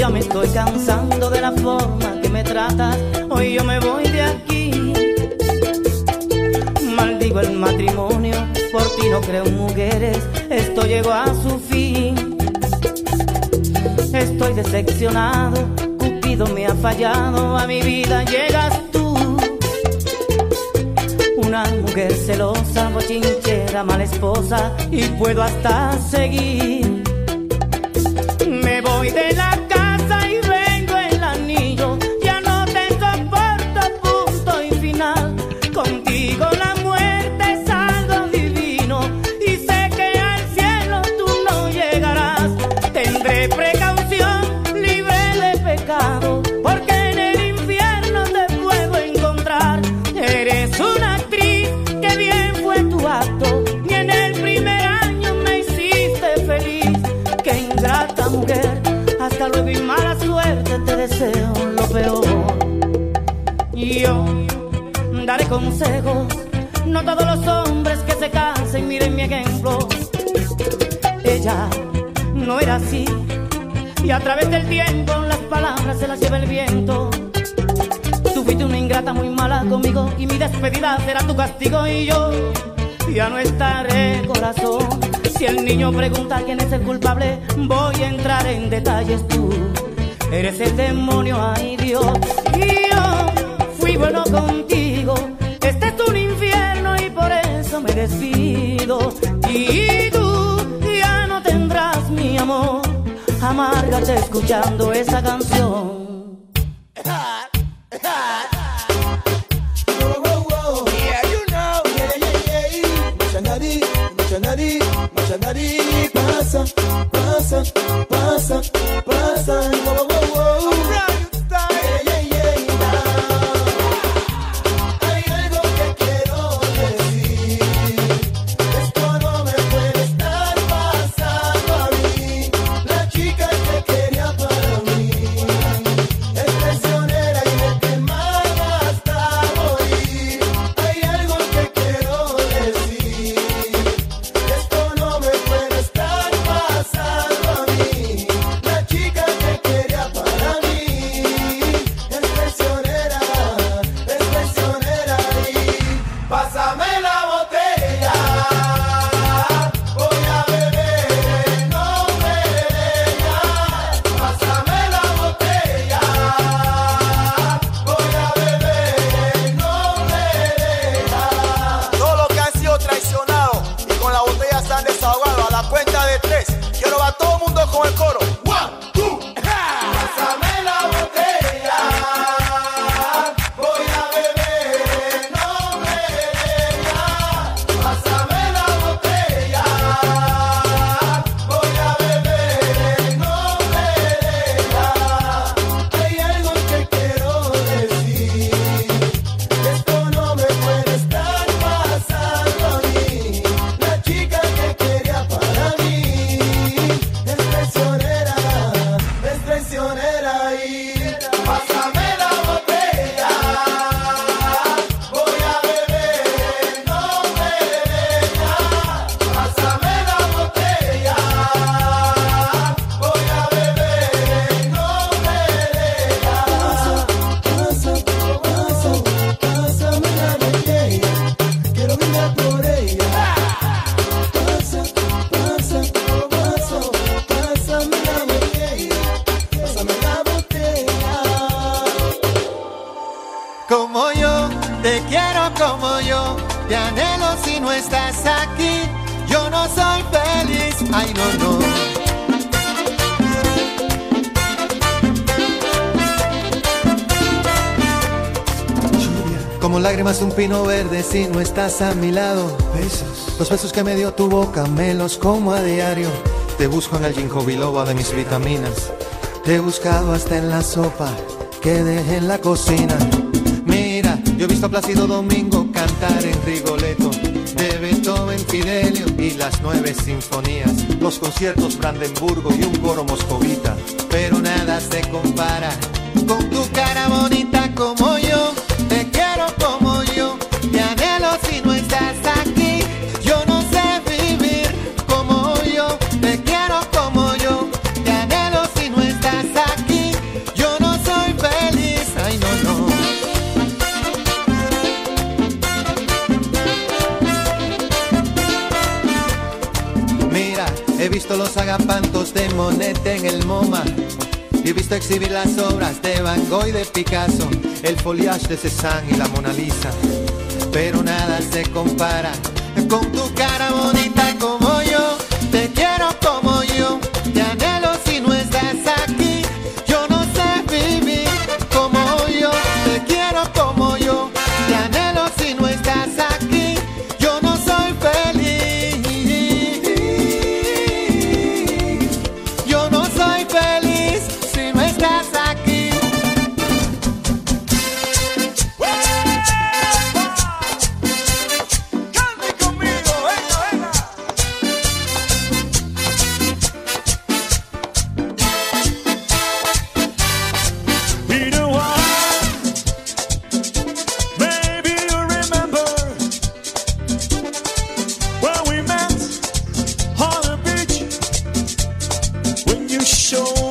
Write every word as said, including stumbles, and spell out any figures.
Ya me estoy cansando de la forma que me tratas. Hoy yo me voy de aquí. Maldigo el matrimonio, por ti no creo en mujeres. Esto llegó a su fin. Estoy decepcionado, Cupido me ha fallado. A mi vida llegas tú, una mujer celosa, bochinchera, mala esposa, y puedo hasta seguir. Me voy de la casa y vengo el anillo. Ya no te soporto, punto y final. Contigo la muerte es algo divino, y sé que al cielo tú no llegarás. Tendré precaución, libre de pecado, porque en el infierno te puedo encontrar. Eres una actriz, que bien fue tu acto, y en el primer año me hiciste feliz. Qué ingrata mujer, hasta luego y mala suerte, te deseo lo peor. Yo daré consejos, no todos los hombres que se casen miren mi ejemplo. Ella no era así, y a través del tiempo las palabras se las lleva el viento. Tú fuiste una ingrata muy mala conmigo, y mi despedida será tu castigo. Y yo ya no estaré, corazón. Si el niño pregunta quién es el culpable, voy a entrar en detalles. Tú eres el demonio, ay Dios. Y yo fui bueno contigo. Este es un infierno y por eso me despido. Y tú ya no tendrás mi amor. Amárgate escuchando esa canción. Pasa, pasa, pasa, pasa, wow, wow, wow. Yeah, yeah, yeah, yeah. Hay algo que quiero decir. Esto no me puede estar pasando a mí. La chica que quería para mí es traicionera y me quemaba hasta morir. Hay algo que quiero decir. Esto no me puede estar pasando a mí. La chica que quería para mí es traicionera, es traicionera. Y pásame la botella, voy a beber en nombre de ella. Pásame la botella, voy a beber en nombre de ella. Todos los que han sido traicionados y con la botella se han desahogado, a la cuenta de tres, quiero ver a todo el mundo con el coro. One, two, Pásame la botella, voy a beber en nombre de ella. Pásame la botella, voy a beber en nombre de ella. Hay algo que quiero decir. Esto no me puede estar pasando a mí. La chica que quería para mí es traicionera, es traicionera. Y pásame la botella, voy a beber en nombre de ella. Pásame la botella, voy a beber en nombre de ella. Pasa, pasa, pásame la botella, quiero brindar por ella. Pasa, pasa, pasa, pásame la botella, pásame la botella. Como yo, te quiero como yo, te anhelo si no estás aquí. Yo no soy feliz, ay no, no. Como lágrimas de un pino verde si no estás a mi lado. Besos, los besos que me dio tu boca, me los como a diario. Te busco en el ginkgo biloba de mis vitaminas. Te he buscado hasta en la sopa que dejé en la cocina. Mira, yo he visto a Plácido Domingo cantar en Rigoletto, de Beethoven, Fidelio y las nueve sinfonías, los conciertos Brandenburgo y un coro moscovita. Pero nada se compara con tu cara bonita como yo. Te quiero como yo, te anhelo si no estás aquí. Yo no sé vivir como yo, te quiero como yo, te anhelo si no estás aquí. visto los agapantos de Monet en el MoMA. Y he visto exhibir las obras de Van Gogh y de Picasso, el foliage de Cézanne y la Mona Lisa. Pero nada se compara con tu cara bonita como yo. Te quiero como yo, te anhelo si no estás aquí. Yo no sé vivir como yo, te quiero como yo, te anhelo si no estás aquí. Yo no soy feliz, yo no soy feliz si no estás aquí. Cante conmigo, venga, venga. You know what? Maybe you remember when we met on the beach, when you showed